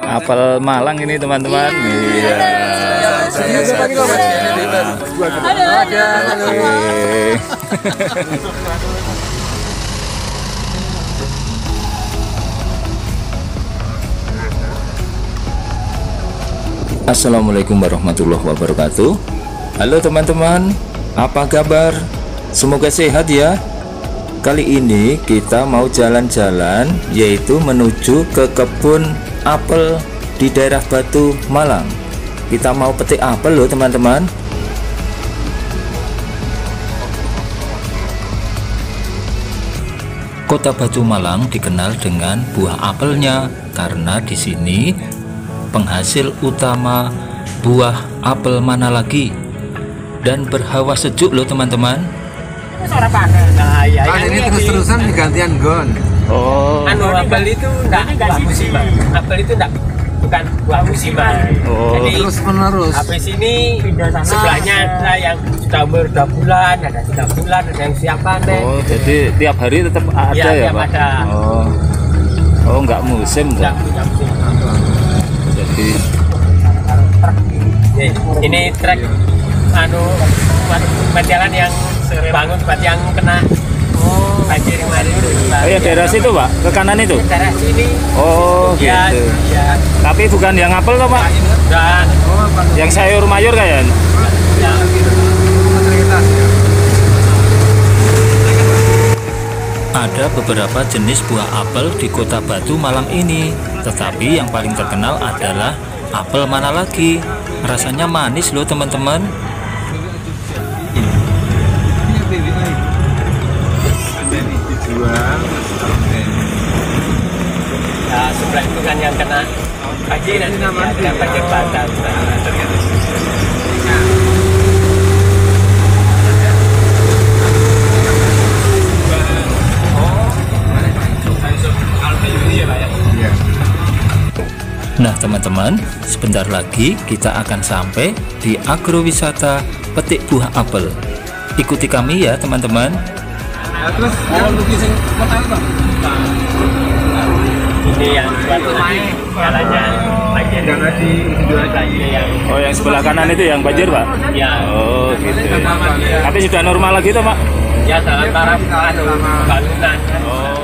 Apel Malang ini teman-teman. Iya. Assalamualaikum warahmatullahi wabarakatuh. Halo teman-teman, apa kabar? Semoga sehat ya. Kali ini kita mau jalan-jalan, yaitu menuju ke kebun apel di daerah Batu, Malang. Kita mau petik apel loh teman-teman. Kota Batu Malang dikenal dengan buah apelnya karena di sini penghasil utama buah apel mana lagi, dan berhawa sejuk loh teman-teman. Nah, ya, ini terus-terusan digantian gon. Oh. Apel itu enggak musiman. Apel itu bukan buah musiman. Oh. Jadi Terus menerus. Habis ini sebelahnya ada yang sudah umur 2 bulan, ada 3 bulan, ada yang siap panen. Oh, jadi tiap hari tetap ada ya, Pak? Ada. Oh. Oh, enggak musim, Pak. Jadi ini trek jalan yang bangun buat yang kena banjir kemarin itu. Oh ya, daerah situ Pak, ke kanan itu? Daerah sini. Oh ya, gitu ya. Tapi bukan yang apel toh Pak? Enggak. Yang sayur mayur kayak? Ya. Ada beberapa jenis buah apel di kota Batu Malang ini, tetapi yang paling terkenal adalah apel mana lagi. Rasanya manis loh teman-teman. Ya, sebelah itu kan yang kena banjir, dan ada banjir bandang. Nah teman-teman, sebentar lagi kita akan sampai di agrowisata petik buah apel. Ikuti kami ya teman-teman. Terus ini yang buat jalannya banjir. Oh, yang sebelah kanan itu yang banjir Pak? Ya. Oh gitu. Tapi sudah normal lagi toh Pak? Ya, dalam taraf bangunan. Oh.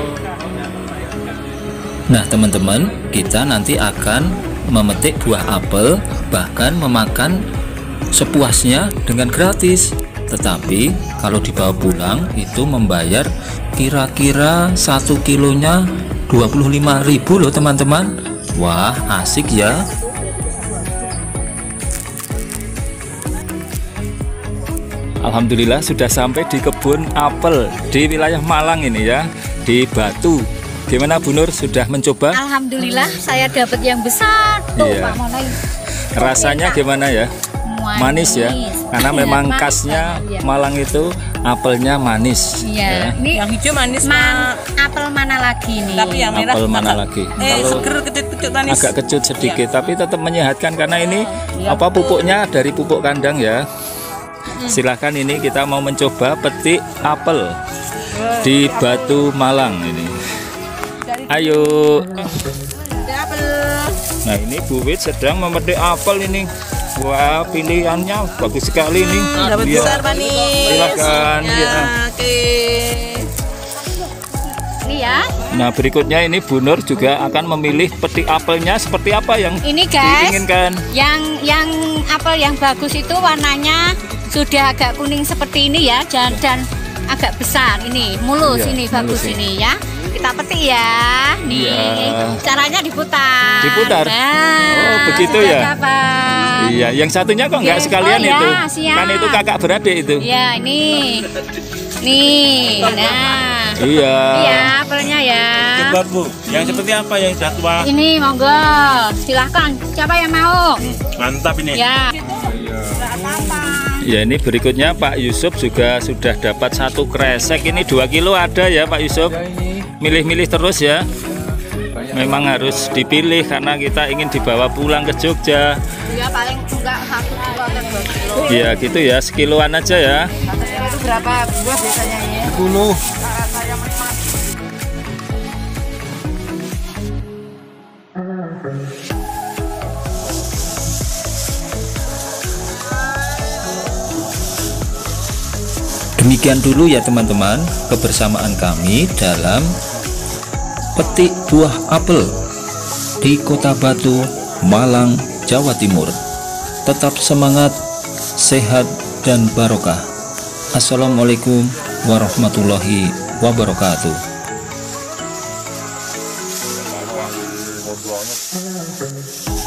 Nah teman-teman, kita nanti akan memetik buah apel, bahkan memakan sepuasnya dengan gratis. Tetapi kalau dibawa pulang itu membayar kira-kira 1 kilonya 25.000 loh teman-teman. Wah, asik ya. Alhamdulillah sudah sampai di kebun apel di wilayah Malang ini ya, di Batu. Gimana Bu Nur, sudah mencoba? Alhamdulillah saya dapat yang besar. Tuh, Iya. Pak Monai. Rasanya gimana ya? Manis ya, karena memang khasnya Malang itu apelnya manis. Iya. Ya. Ini yang hijau manis apel mana lagi nih? tapi yang merah Apel mana lagi? Kalau seger kecut manis. agak kecut sedikit, tapi tetap menyehatkan karena ini apa pupuknya dari pupuk kandang ya. Silahkan, ini kita mau mencoba petik apel di Batu Malang ini. Ayo. Nah ini Bu Wit sedang memetik apel ini. Wah, pilihannya bagus sekali nih. Dapat Ya. besar manis. Silakan. Ya. Oke. Ini ya. Nah berikutnya ini Bu Nur juga akan memilih petik apelnya seperti apa yang Ini guys. diinginkan. Yang apel yang bagus itu warnanya sudah agak kuning seperti ini ya, dan agak besar ini, mulus Iya, ini bagus mulus ini ya. Kita petik ya. Nih. Iya. Caranya diputar. Diputar? Nah, Oh, begitu sudah ya? dapat. Iya, yang satunya kok nggak Yes. sekalian Oh, ya, itu? siap. Kan itu kakak beradik itu. Ya, ini. Nih. Nah. Iya. Iya, apelnya ya. Coba Bu, yang seperti apa yang sudah tua? Ini monggo, silahkan. Siapa yang mau? Mantap ini. Ya. Ya ini berikutnya Pak Yusuf juga sudah dapat 1 kresek, ini 2 kilo ada ya Pak Yusuf. Milih-milih terus ya. Memang harus dipilih karena kita ingin dibawa pulang ke Jogja. Ya paling enggak 1 kilo atau 2 kilo. Ya gitu ya, sekiloan aja ya. Itu berapa buah biasanya ya? 10. Demikian dulu ya teman-teman kebersamaan kami dalam petik buah apel di Kota Batu, Malang, Jawa Timur. Tetap semangat, sehat, dan barokah. Assalamualaikum warahmatullahi wabarakatuh.